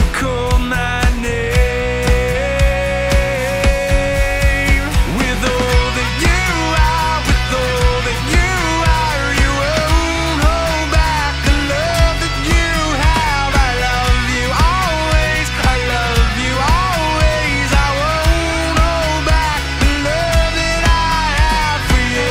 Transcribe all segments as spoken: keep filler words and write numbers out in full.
call my name. With all that you are, with all that you are, you won't hold back the love that you have. I love you always, I love you always. I won't hold back the love that I have for you.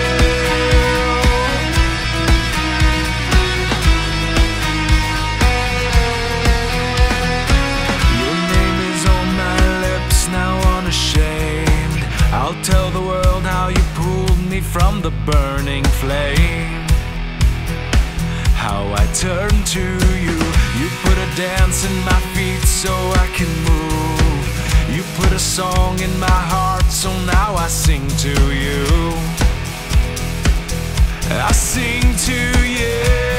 Your name is on my lips now, unashamed. I'll tell the world how you pulled me from the burning flame, how I turned to you. You put a dance in my feet so I can move. You put a song in my heart, so now I sing to you. I sing to you.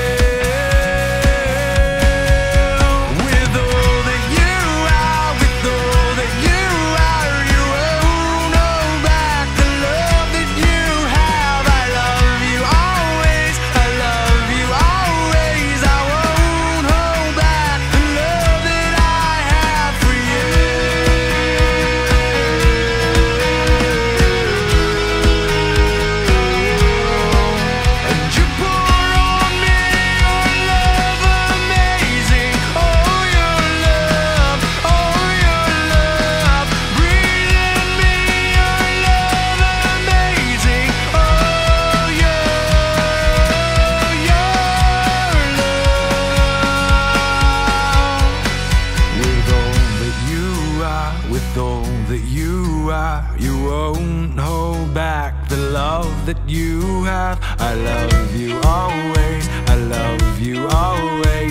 With all that you are, with all that you are, you won't hold back the love that you have. I love you always, I love you always. I won't hold back the love that I have for you. And you pour on me your love amazing. Oh, your love, oh, your love. Breathe in me your love amazing. Oh, your, your love. With all that you are, with all that you are, you won't hold back the love that you have. I love you always, I love you always.